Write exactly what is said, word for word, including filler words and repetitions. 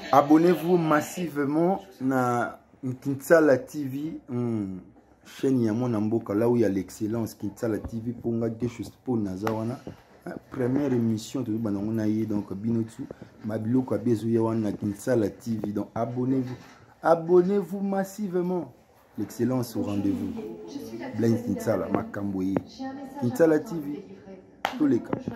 Abonnez-vous massivement na Kinsala T V, hum, chaîne ya mon amboka, là où il y a l'excellence. Kinsala T V pour nga quelque chose pour nazawana. Première émission tout banana yé donc binotu mabilo kwa bezu ya wana Kinsala T V, donc abonnez-vous. Abonnez-vous massivement. L'excellence au rendez-vous. Blaise Kinsala Makamboye. Kinsala T V tous les cas.